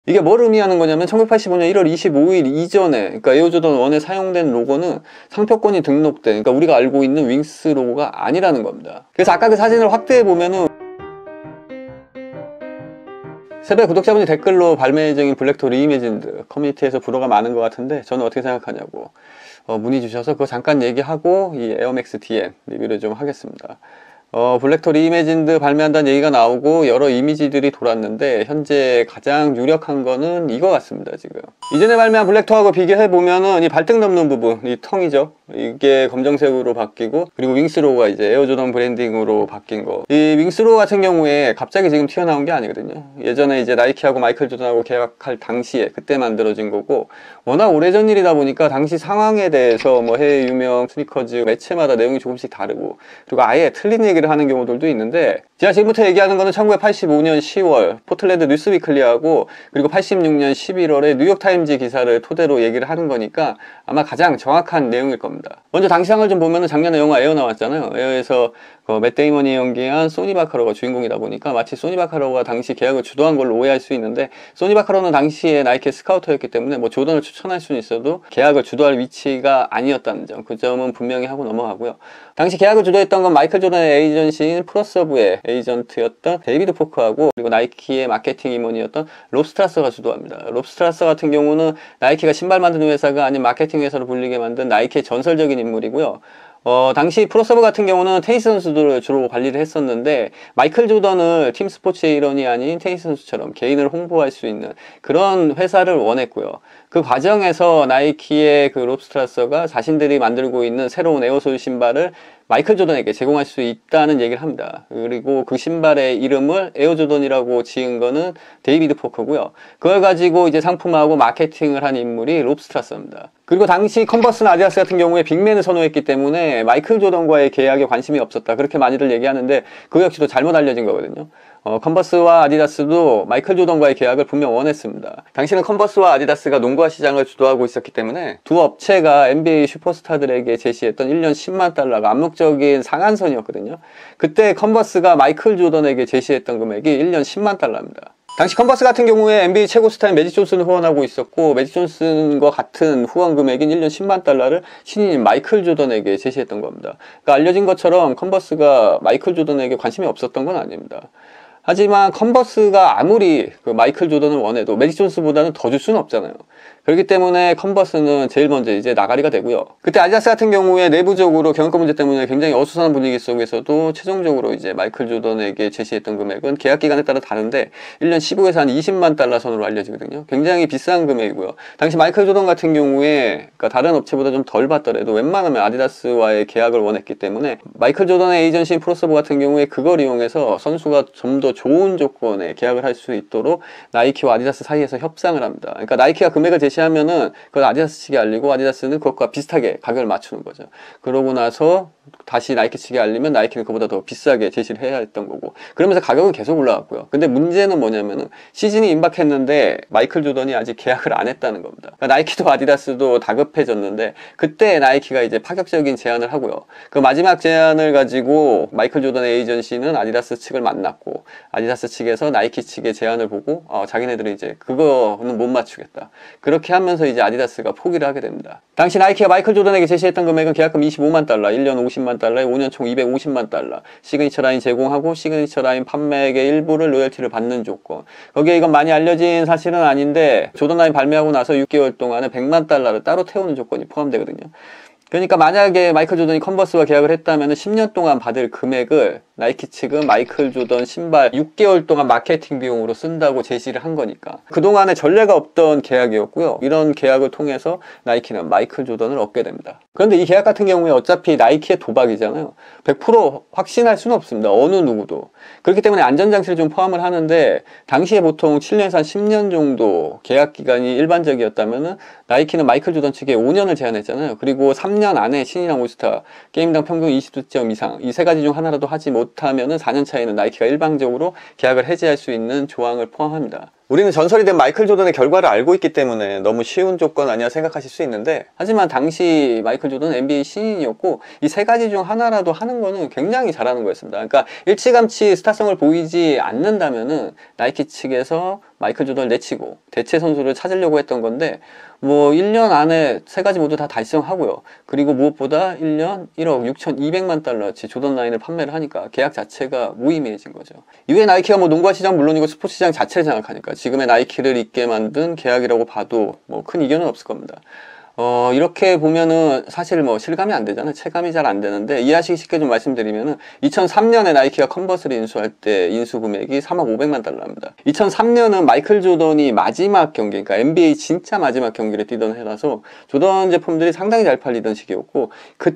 이게 뭘 의미하는 거냐면 1985년 1월 25일 이전에, 그러니까 에어조던 1에 사용된 로고는 상표권이 등록된, 그러니까 우리가 알고 있는 윙스 로고가 아니라는 겁니다. 그래서 아까 그 사진을 확대해 보면은 세배 구독자분이 댓글로 발매 예정인 블랙토 리이매진드 커뮤니티에서 불어가 많은 것 같은데 저는 어떻게 생각하냐고 문의 주셔서 그거 잠깐 얘기하고 이 에어맥스 DN 리뷰를 좀 하겠습니다. 블랙토 리이매진드 발매한다는 얘기가 나오고 여러 이미지들이 돌았는데 현재 가장 유력한 거는 이거 같습니다. 지금 이전에 발매한 블랙토하고 비교해보면은 이 발등 넘는 부분, 이 텅이죠, 이게 검정색으로 바뀌고, 그리고 윙스로우가 이제 에어조던 브랜딩으로 바뀐 거. 이 윙스로우 같은 경우에 갑자기 지금 튀어나온 게 아니거든요. 예전에 이제 나이키하고 마이클 조던하고 계약할 당시에 그때 만들어진 거고, 워낙 오래전 일이다 보니까 당시 상황에 대해서 뭐 해외 유명 스니커즈 매체마다 내용이 조금씩 다르고, 그리고 아예 틀린 얘기를 하는 경우들도 있는데, 제가 지금부터 얘기하는 거는 1985년 10월 포틀랜드 뉴스위클리하고 그리고 86년 11월에 뉴욕타임즈 기사를 토대로 얘기를 하는 거니까 아마 가장 정확한 내용일 겁니다. 먼저 당시 상을 좀 보면은 작년에 영화 에어 나왔잖아요. 에어에서 맷 데이먼이 연기한 소니 바카로가 주인공이다 보니까 마치 소니 바카로가 당시 계약을 주도한 걸로 오해할 수 있는데, 소니 바카로는 당시에 나이키 스카우터였기 때문에 뭐 조던을 추천할 수는 있어도 계약을 주도할 위치가 아니었다는 점, 그 점은 분명히 하고 넘어가고요. 당시 계약을 주도했던 건 마이클 조던의 에이전시인 프로서브의 에이전트였던 데이비드 포크하고, 그리고 나이키의 마케팅 임원이었던 롭 스트라서가 주도합니다. 롭 스트라서 같은 경우는 나이키가 신발 만드는 회사가 아닌 마케팅 회사로 불리게 만든 나이키의 전설적인 인물이고요. 당시 프로서브 같은 경우는 테니스 선수들을 주로 관리를 했었는데, 마이클 조던을 팀 스포츠의 일원이 아닌 테니스 선수처럼 개인을 홍보할 수 있는 그런 회사를 원했고요. 그 과정에서 나이키의 그 롭 스트라서가 자신들이 만들고 있는 새로운 에어솔 신발을 마이클 조던에게 제공할 수 있다는 얘기를 합니다. 그리고 그 신발의 이름을 에어조던이라고 지은 거는 데이비드 포크고요. 그걸 가지고 이제 상품화하고 마케팅을 한 인물이 롭 스트라서입니다. 그리고 당시 컨버스나 아디다스 같은 경우에 빅맨을 선호했기 때문에 마이클 조던과의 계약에 관심이 없었다, 그렇게 많이들 얘기하는데 그 역시도 잘못 알려진 거거든요. 컨버스와 아디다스도 마이클 조던과의 계약을 분명 원했습니다. 당시는 컨버스와 아디다스가 농구화 시장을 주도하고 있었기 때문에 두 업체가 NBA 슈퍼스타들에게 제시했던 1년 10만 달러가 암묵적인 상한선이었거든요. 그때 컨버스가 마이클 조던에게 제시했던 금액이 1년 10만 달러입니다. 당시 컨버스 같은 경우에 NBA 최고 스타인 매직 존슨을 후원하고 있었고, 매직 존슨과 같은 후원 금액인 1년 10만 달러를 신인인 마이클 조던에게 제시했던 겁니다. 그러니까 알려진 것처럼 컨버스가 마이클 조던에게 관심이 없었던 건 아닙니다. 하지만 컨버스가 아무리 그 마이클 조던을 원해도 매직 존슨보다는 더 줄 수는 없잖아요. 그렇기 때문에 컨버스는 제일 먼저 이제 나가리가 되고요. 그때 아디다스 같은 경우에 내부적으로 경영권 문제 때문에 굉장히 어수선한 분위기 속에서도 최종적으로 이제 마이클 조던에게 제시했던 금액은 계약 기간에 따라 다른데 1년 15에서 한 20만 달러 선으로 알려지거든요. 굉장히 비싼 금액이고요. 당시 마이클 조던 같은 경우에 그러니까 다른 업체보다 좀 덜 받더라도 웬만하면 아디다스와의 계약을 원했기 때문에 마이클 조던의 에이전시인 프로서브 같은 경우에 그걸 이용해서 선수가 좀 더 좋은 조건에 계약을 할 수 있도록 나이키와 아디다스 사이에서 협상을 합니다. 그러니까 나이키가 금액을 제시하면은 그걸 아디다스 측에 알리고 아디다스는 그것과 비슷하게 가격을 맞추는 거죠. 그러고 나서 다시 나이키 측에 알리면 나이키는 그보다 더 비싸게 제시를 해야 했던 거고, 그러면서 가격은 계속 올라갔고요. 근데 문제는 뭐냐면은 시즌이 임박했는데 마이클 조던이 아직 계약을 안 했다는 겁니다. 그러니까 나이키도 아디다스도 다급해졌는데 그때 나이키가 이제 파격적인 제안을 하고요. 그 마지막 제안을 가지고 마이클 조던의 에이전시는 아디다스 측을 만났고, 아디다스 측에서 나이키 측의 제안을 보고 자기네들은 이제 그거는 못 맞추겠다, 그렇게 하면서 이제 아디다스가 포기를 하게 됩니다. 당시 나이키가 마이클 조던에게 제시했던 금액은 계약금 25만 달러, 1년 50만 달러에 5년 총 250만 달러, 시그니처 라인 제공하고 시그니처 라인 판매액의 일부를 로열티를 받는 조건. 거기에 이건 많이 알려진 사실은 아닌데 조던 라인 발매하고 나서 6개월 동안에 100만 달러를 따로 태우는 조건이 포함되거든요. 그러니까 만약에 마이클 조던이 컨버스와 계약을 했다면 10년 동안 받을 금액을 나이키 측은 마이클 조던 신발 6개월 동안 마케팅 비용으로 쓴다고 제시를 한 거니까 그동안에 전례가 없던 계약이었고요. 이런 계약을 통해서 나이키는 마이클 조던을 얻게 됩니다. 그런데 이 계약 같은 경우에 어차피 나이키의 도박이잖아요. 100% 확신할 수는 없습니다. 어느 누구도. 그렇기 때문에 안전장치를 좀 포함을 하는데, 당시에 보통 7년에서 한 10년 정도 계약 기간이 일반적이었다면은 나이키는 마이클 조던 측에 5년을 제안했잖아요. 그리고 3년 안에 신인왕 올스타, 게임당 평균 20득점 이상, 이 세 가지 중 하나라도 하지 못하면은 4년 차에는 나이키가 일방적으로 계약을 해지할 수 있는 조항을 포함합니다. 우리는 전설이 된 마이클 조던의 결과를 알고 있기 때문에 너무 쉬운 조건 아니야 생각하실 수 있는데, 하지만 당시 마이클 조던은 NBA 신인이었고 이 세 가지 중 하나라도 하는 거는 굉장히 잘하는 거였습니다. 그러니까 일찌감치 스타성을 보이지 않는다면은 나이키 측에서 마이클 조던을 내치고 대체 선수를 찾으려고 했던 건데 뭐 1년 안에 세 가지 모두 다 달성하고요. 그리고 무엇보다 1년 1억 6,200만 달러치 조던 9을 판매를 하니까 계약 자체가 무의미해진 거죠. 이후에 나이키가 뭐 농구화 시장 물론이고 스포츠 시장 자체를 장악하니까 지금의 나이키를 있게 만든 계약이라고 봐도 뭐 큰 이견은 없을 겁니다. 이렇게 보면은 사실 뭐 실감이 안 되잖아요. 체감이 잘 안 되는데 이해하시기 쉽게 좀 말씀드리면은 2003년에 나이키가 컨버스를 인수할 때 인수 금액이 3억 500만 달러입니다. 2003년은 마이클 조던이 마지막 경기, 그러니까 NBA 진짜 마지막 경기를 뛰던 해라서 조던 제품들이 상당히 잘 팔리던 시기였고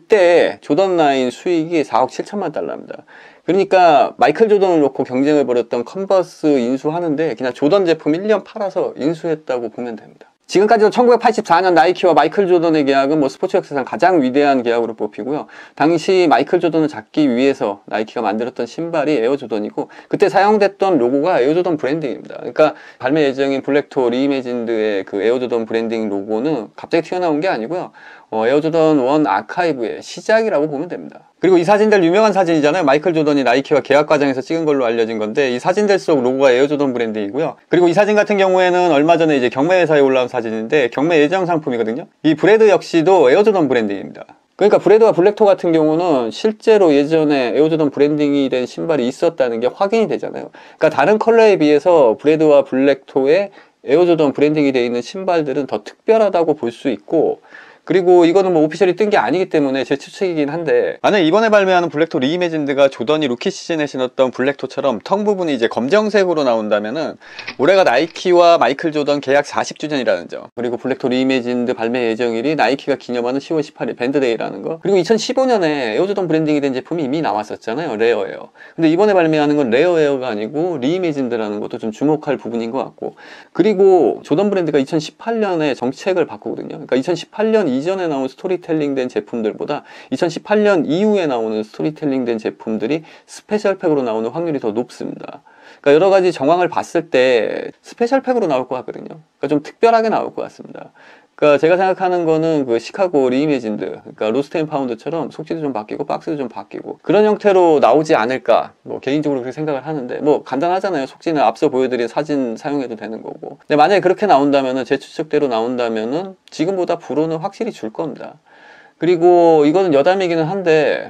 그때 조던 9 수익이 4억 7천만 달러입니다. 그러니까 마이클 조던을 놓고 경쟁을 벌였던 컨버스 인수하는데 그냥 조던 제품 1년 팔아서 인수했다고 보면 됩니다. 지금까지도 1984년 나이키와 마이클 조던의 계약은 뭐 스포츠 역사상 가장 위대한 계약으로 뽑히고요. 당시 마이클 조던을 잡기 위해서 나이키가 만들었던 신발이 에어 조던이고 그때 사용됐던 로고가 에어 조던 브랜딩입니다. 그러니까 발매 예정인 블랙토 리이매진드의 그 에어 조던 브랜딩 로고는 갑자기 튀어나온 게 아니고요. 에어 조던 1 아카이브의 시작이라고 보면 됩니다. 그리고 이 사진들 유명한 사진이잖아요. 마이클 조던이 나이키와 계약 과정에서 찍은 걸로 알려진 건데 이 사진들 속 로고가 에어 조던 브랜딩이고요. 그리고 이 사진 같은 경우에는 얼마 전에 이제 경매 회사에 올라온 사진인데 경매 예정 상품이거든요. 이 브레드 역시도 에어 조던 브랜딩입니다. 그러니까 브레드와 블랙토 같은 경우는 실제로 예전에 에어 조던 브랜딩이 된 신발이 있었다는 게 확인이 되잖아요. 그러니까 다른 컬러에 비해서 브레드와 블랙토의 에어 조던 브랜딩이 되어 있는 신발들은 더 특별하다고 볼 수 있고 그리고 이거는 뭐 오피셜이 뜬 게 아니기 때문에 제 추측이긴 한데 만약 이번에 발매하는 블랙토 리이매진드가 조던이 루키 시즌에 신었던 블랙토처럼 텅 부분이 이제 검정색으로 나온다면은 올해가 나이키와 마이클 조던 계약 40주년이라는 점 그리고 블랙토 리이매진드 발매 예정일이 나이키가 기념하는 10월 18일 밴드데이라는 거 그리고 2015년에 에어 조던 브랜딩이 된 제품이 이미 나왔었잖아요. 레어에어. 근데 이번에 발매하는 건 레어에어가 아니고 리이매진드라는 것도 좀 주목할 부분인 것 같고 그리고 조던 브랜드가 2018년에 정책을 바꾸거든요. 그러니까 2018년 이전에 나온 스토리텔링 된 제품들보다 2018년 이후에 나오는 스토리텔링 된 제품들이 스페셜팩으로 나오는 확률이 더 높습니다. 그러니까 여러 가지 정황을 봤을 때 스페셜팩으로 나올 것 같거든요. 그러니까 좀 특별하게 나올 것 같습니다. 그러니까 제가 생각하는 거는 그 시카고 리이매진드, 그러니까 로스트 앤 파운드처럼 속지도 좀 바뀌고 박스도 좀 바뀌고 그런 형태로 나오지 않을까 뭐 개인적으로 그렇게 생각을 하는데 뭐 간단하잖아요. 속지는 앞서 보여드린 사진 사용해도 되는 거고 근데 만약에 그렇게 나온다면은 제 추측대로 나온다면은 지금보다 불호는 확실히 줄 겁니다. 그리고 이거는 여담이기는 한데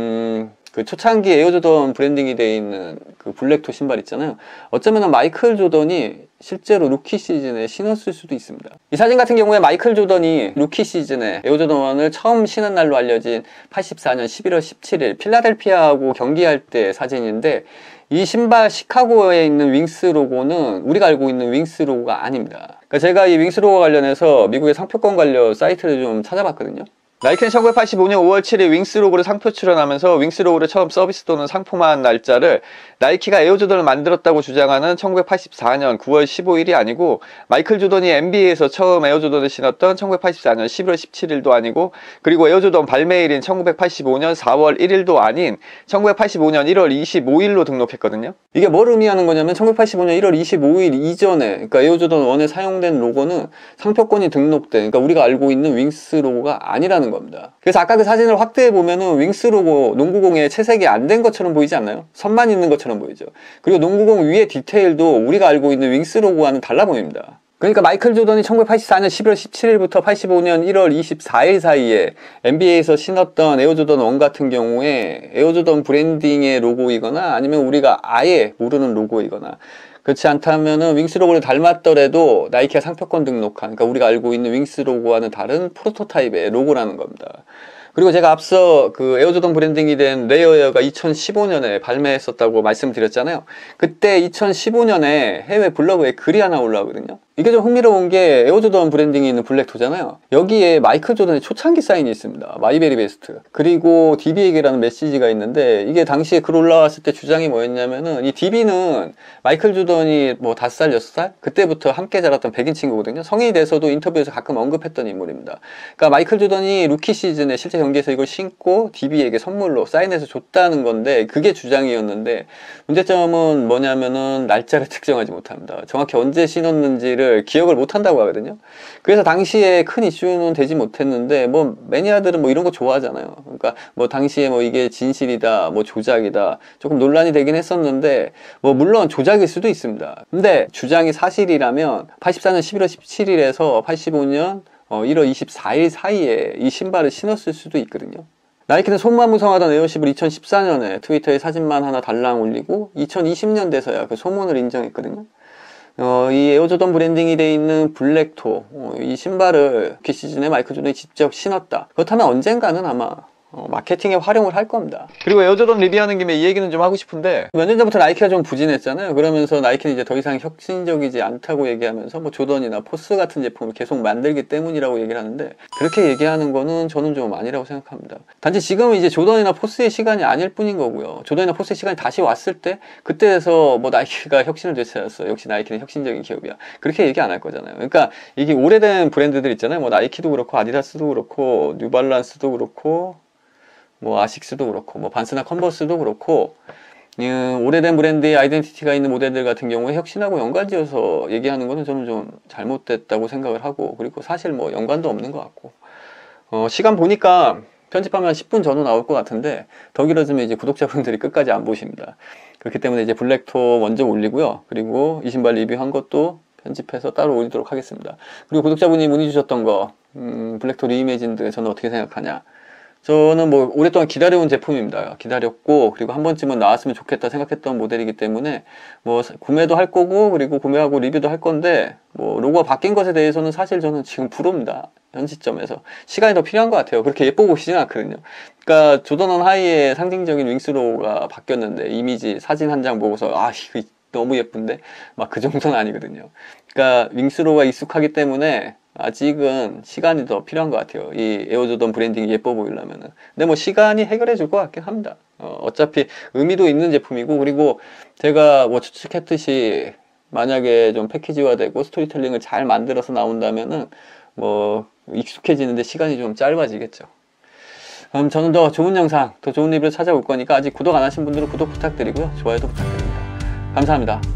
그 초창기 에어 조던 브랜딩이 되어 있는 그 블랙토 신발 있잖아요. 어쩌면 마이클 조던이 실제로 루키 시즌에 신었을 수도 있습니다. 이 사진 같은 경우에 마이클 조던이 루키 시즌에 에어 조던 1을 처음 신은 날로 알려진 84년 11월 17일 필라델피아하고 경기할 때 사진인데 이 신발 시카고에 있는 윙스 로고는 우리가 알고 있는 윙스 로고가 아닙니다. 그러니까 제가 이 윙스 로고 관련해서 미국의 상표권 관련 사이트를 좀 찾아봤거든요. 나이키는 1985년 5월 7일 윙스 로고를 상표 출원하면서 윙스 로고를 처음 서비스 또는 상품화한 날짜를 나이키가 에어 조던을 만들었다고 주장하는 1984년 9월 15일이 아니고 마이클 조던이 NBA에서 처음 에어 조던을 신었던 1984년 11월 17일도 아니고 그리고 에어 조던 발매일인 1985년 4월 1일도 아닌 1985년 1월 25일로 등록했거든요. 이게 뭘 의미하는 거냐면 1985년 1월 25일 이전에 그러니까 에어 조던 1에 사용된 로고는 상표권이 등록된 그러니까 우리가 알고 있는 윙스 로고가 아니라는 겁니다. 그래서 아까 그 사진을 확대해 보면은 윙스 로고 농구공에 채색이 안 된 것처럼 보이지 않나요? 선만 있는 것처럼 보이죠. 그리고 농구공 위에 디테일도 우리가 알고 있는 윙스 로고와는 달라 보입니다. 그러니까 마이클 조던이 1984년 11월 17일부터 85년 1월 24일 사이에 NBA에서 신었던 에어 조던 1 같은 경우에 에어 조던 브랜딩의 로고이거나 아니면 우리가 아예 모르는 로고이거나 그렇지 않다면은 윙스 로고를 닮았더라도 나이키가 상표권 등록한 그러니까 우리가 알고 있는 윙스 로고와는 다른 프로토타입의 로고라는 겁니다. 그리고 제가 앞서 그 에어 조던 브랜딩이 된 레어에어가 2015년에 발매했었다고 말씀드렸잖아요. 그때 2015년에 해외 블로그에 글이 하나 올라오거든요. 이게 좀 흥미로운 게 에어 조던 브랜딩이 있는 블랙토잖아요. 여기에 마이클 조던의 초창기 사인이 있습니다. 마이 베리 베스트. 그리고 DB에게라는 메시지가 있는데 이게 당시에 글 올라왔을 때 주장이 뭐였냐면은 이 DB는 마이클 조던이 뭐 5살, 6살? 그때부터 함께 자랐던 백인 친구거든요. 성인이 돼서도 인터뷰에서 가끔 언급했던 인물입니다. 그러니까 마이클 조던이 루키 시즌에 실제 경기에서 이걸 신고 DB에게 선물로 사인해서 줬다는 건데 그게 주장이었는데 문제점은 뭐냐면은 날짜를 특정하지 못합니다. 정확히 언제 신었는지를 있는지를 기억을 못 한다고 하거든요. 그래서 당시에 큰 이슈는 되지 못했는데, 뭐 매니아들은 뭐 이런 거 좋아하잖아요. 그러니까 뭐 당시에 뭐 이게 진실이다, 뭐 조작이다, 조금 논란이 되긴 했었는데, 뭐 물론 조작일 수도 있습니다. 근데 주장이 사실이라면 84년 11월 17일에서 85년 1월 24일 사이에 이 신발을 신었을 수도 있거든요. 나이키는 손마무성하던 에어십을 2014년에 트위터에 사진만 하나 달랑 올리고 2020년 돼서야 그 소문을 인정했거든요. 이 에어조던 브랜딩이 돼 있는 블랙토, 이 신발을 그 시즌에 마이클 조던이 직접 신었다. 그렇다면 언젠가는 아마 마케팅에 활용을 할 겁니다. 그리고 에어조던 리뷰하는 김에 이 얘기는 좀 하고 싶은데, 몇 년 전부터 나이키가 좀 부진했잖아요. 그러면서 나이키는 이제 더 이상 혁신적이지 않다고 얘기하면서 뭐 조던이나 포스 같은 제품을 계속 만들기 때문이라고 얘기를 하는데, 그렇게 얘기하는 거는 저는 좀 아니라고 생각합니다. 단지 지금은 이제 조던이나 포스의 시간이 아닐 뿐인 거고요. 조던이나 포스의 시간이 다시 왔을 때 그때에서 뭐 나이키가 혁신을 되찾았어, 역시 나이키는 혁신적인 기업이야, 그렇게 얘기 안 할 거잖아요. 그러니까 이게 오래된 브랜드들 있잖아요. 뭐 나이키도 그렇고 아디다스도 그렇고 뉴발란스도 그렇고 뭐 아식스도 그렇고 뭐 반스나 컨버스도 그렇고, 오래된 브랜드의 아이덴티티가 있는 모델들 같은 경우에 혁신하고 연관지어서 얘기하는 거는 저는 좀 잘못됐다고 생각을 하고, 그리고 사실 뭐 연관도 없는 것 같고, 시간 보니까 편집하면 10분 전후 나올 것 같은데 더 길어지면 이제 구독자분들이 끝까지 안 보십니다. 그렇기 때문에 이제 블랙토 먼저 올리고요. 그리고 이 신발 리뷰한 것도 편집해서 따로 올리도록 하겠습니다. 그리고 구독자분이 문의 주셨던 거, 블랙토 리이매진드 저는 어떻게 생각하냐. 저는 뭐 오랫동안 기다려온 제품입니다. 기다렸고, 그리고 한 번쯤은 나왔으면 좋겠다 생각했던 모델이기 때문에 뭐 구매도 할 거고, 그리고 구매하고 리뷰도 할 건데, 뭐 로고가 바뀐 것에 대해서는 사실 저는 지금 불호입니다. 현 시점에서 시간이 더 필요한 것 같아요. 그렇게 예뻐 보시진 않거든요. 그러니까 조던 원 하이의 상징적인 윙스 로고가 바뀌었는데, 이미지 사진 한 장 보고서 아 이거 너무 예쁜데 막 그 정도는 아니거든요. 그러니까 윙스 로고가 익숙하기 때문에 아직은 시간이 더 필요한 것 같아요. 이 에어조던 브랜딩이 예뻐 보이려면은. 근데 뭐 시간이 해결해 줄 것 같긴 합니다. 어차피 의미도 있는 제품이고, 그리고 제가 뭐 추측했듯이 만약에 좀 패키지화 되고 스토리텔링을 잘 만들어서 나온다면은 뭐 익숙해지는데 시간이 좀 짧아지겠죠. 그럼 저는 더 좋은 영상, 더 좋은 리뷰를 찾아올 거니까 아직 구독 안 하신 분들은 구독 부탁드리고요. 좋아요도 부탁드립니다. 감사합니다.